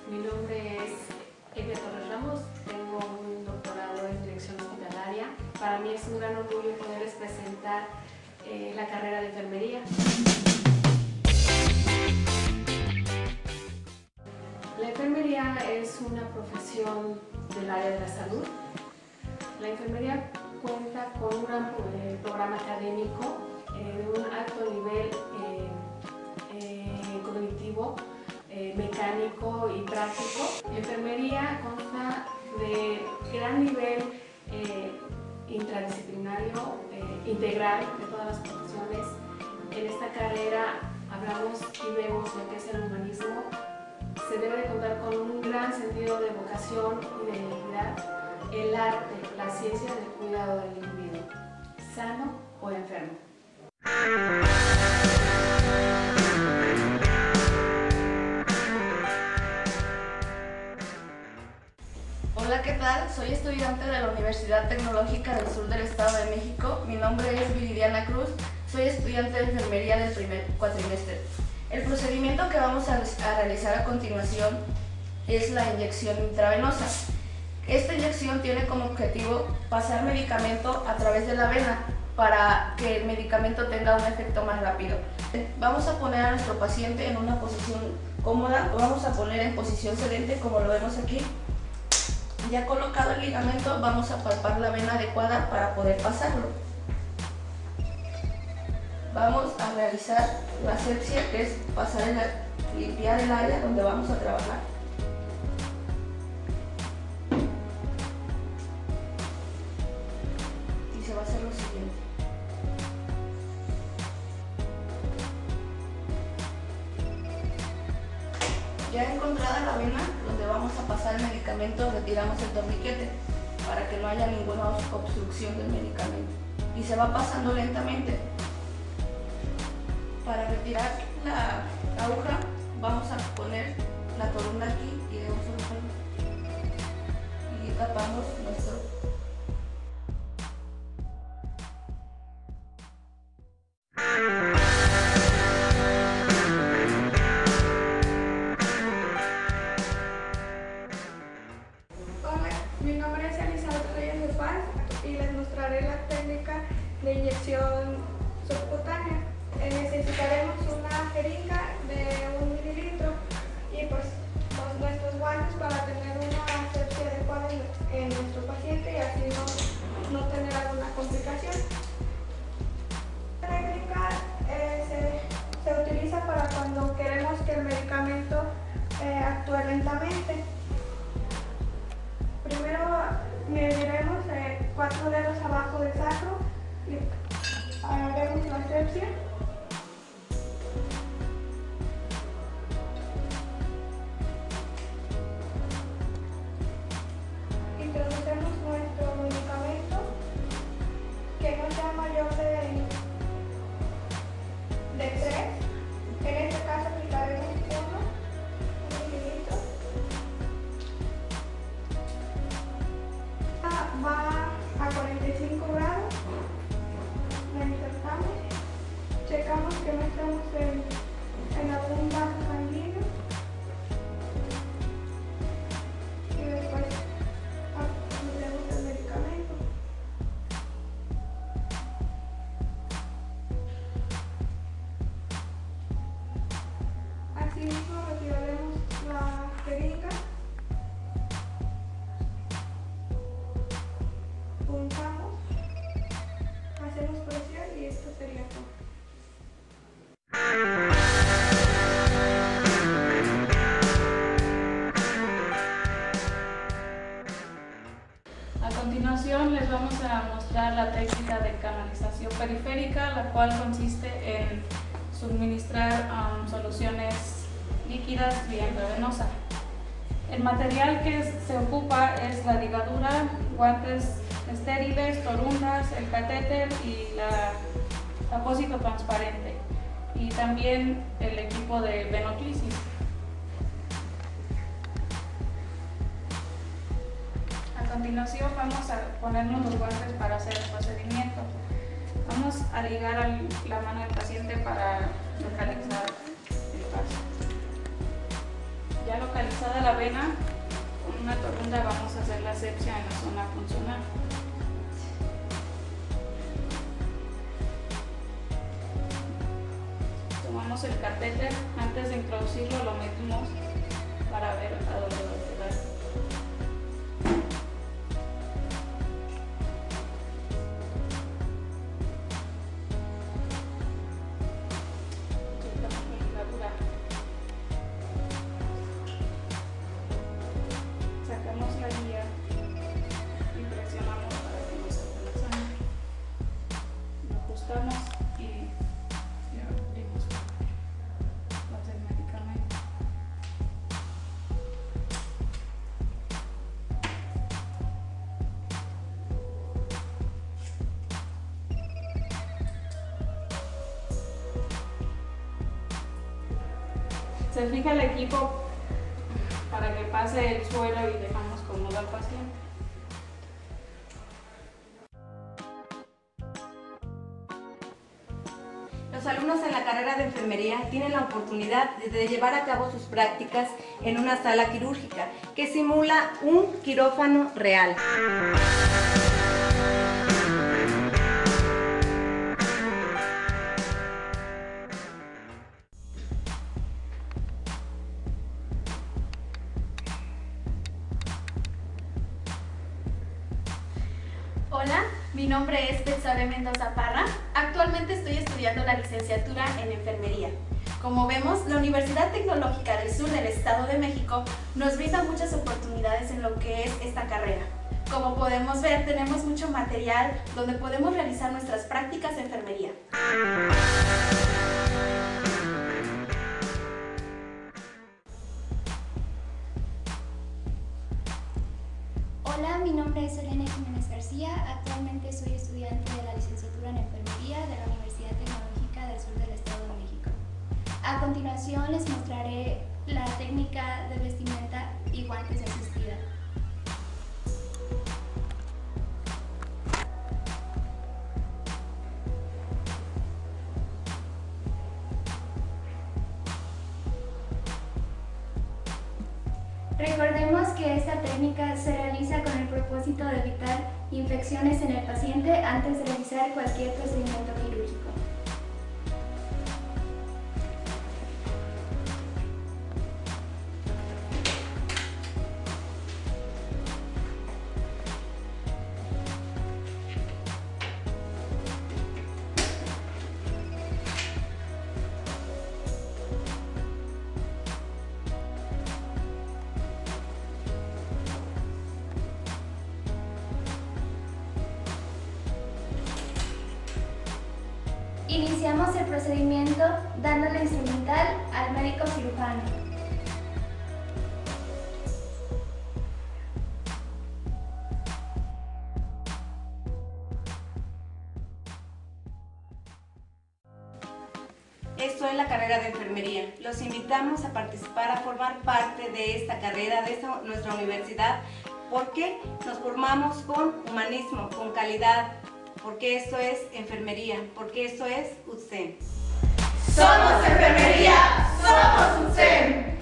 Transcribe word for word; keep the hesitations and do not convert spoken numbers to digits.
Mi nombre es Evia Torres Ramos, tengo un doctorado en dirección hospitalaria. Para mí es un gran orgullo poderles presentar eh, la carrera de enfermería. La enfermería es una profesión del área de la salud. La enfermería cuenta con un amplio eh, programa académico eh, de un alto nivel eh, eh, cognitivo, eh, mecánico y práctico. La enfermería consta de gran nivel eh, interdisciplinario, eh, integral de todas las profesiones. En esta carrera hablamos y vemos lo que es el humanismo. Se debe de contar con un gran sentido de vocación y de identidad. El arte, la ciencia del cuidado del individuo, sano o enfermo. Hola, ¿qué tal? Soy estudiante de la Universidad Tecnológica del Sur del Estado de México. Mi nombre es Viridiana Cruz. Soy estudiante de enfermería del primer cuatrimestre. El procedimiento que vamos a, a realizar a continuación es la inyección intravenosa. Esta inyección tiene como objetivo pasar medicamento a través de la vena para que el medicamento tenga un efecto más rápido. Vamos a poner a nuestro paciente en una posición cómoda, lo vamos a poner en posición sedente como lo vemos aquí. Ya colocado el ligamento, vamos a palpar la vena adecuada para poder pasarlo. Vamos a realizar la asepsia, que es pasar el, limpiar el área donde vamos a trabajar. Y se va a hacer lo siguiente. Ya encontrada la vena donde vamos a pasar el medicamento, retiramos el torniquete para que no haya ninguna obstrucción del medicamento. Y se va pasando lentamente. Para retirar la aguja vamos a poner la columna aquí y debemos colocarlo. Y tapamos nuestro. Hola, mi nombre es Elizabeth Reyes de Paz y les mostraré la técnica de inyección subcutánea. Eh, necesitaremos una jeringa de un mililitro y pues los, nuestros guantes para tener una asepsia adecuada en, en nuestro paciente y así no, no tener alguna complicación. La técnica eh, se, se utiliza para cuando queremos que el medicamento eh, actúe lentamente. Primero mediremos eh, cuatro dedos abajo del sacro y haremos la asepsia. Introducemos nuestro medicamento que no sea mayor de, de tres. En este caso aplicaremos uno, un mililitro. Va a cuarenta y cinco grados. La insertamos. Checamos que no estemos en, en algún vaso sanguíneo. Y después aplicamos el medicamento. Asimismo retiraremos la jeringa. Puntamos, hacemos presión y esto sería todo. A continuación les vamos a mostrar la técnica de canalización periférica, la cual consiste en suministrar um, soluciones líquidas vía intravenosa. El material que se ocupa es la ligadura, guantes estériles, torundas, el catéter y la apósito transparente, y también el equipo de venoclisis. A continuación vamos a ponernos los guantes para hacer el procedimiento. Vamos a ligar al, la mano del paciente para localizar el paso. Ya localizada la vena, con una torunda vamos a hacer la asepsia en la zona funcional. Tomamos el catéter, antes de introducirlo lo medimos para ver a dónde va a quedar. Sacamos la guía y presionamos para que no salga la sangre. Lo ajustamos y ya abrimos las del medicamento. Se fija el equipo para que pase el suelo y dejamos cómodo al paciente. Los alumnos en la carrera de enfermería tienen la oportunidad de llevar a cabo sus prácticas en una sala quirúrgica que simula un quirófano real. Hola, mi nombre es Betsabe Mendoza Parra. Actualmente estoy estudiando la licenciatura en enfermería. Como vemos, la Universidad Tecnológica del Sur del Estado de México nos brinda muchas oportunidades en lo que es esta carrera. Como podemos ver, tenemos mucho material donde podemos realizar nuestras prácticas de enfermería. Hola, mi nombre es Elena Jiménez García. Actualmente soy estudiante de la licenciatura en enfermería de la Universidad Tecnológica del Sur del Estado de México. A continuación les mostraré la técnica de vestimenta y guantes asistida. Recordemos que esta técnica se realiza con el propósito de evitar infecciones en el paciente antes de realizar cualquier procedimiento quirúrgico. Iniciamos el procedimiento dándole instrumental al médico cirujano. Esto es la carrera de enfermería. Los invitamos a participar, a formar parte de esta carrera, de esta, nuestra universidad, porque nos formamos con humanismo, con calidad, porque esto es enfermería, porque esto es U T S E M. ¡Somos enfermería! ¡Somos U T S E M!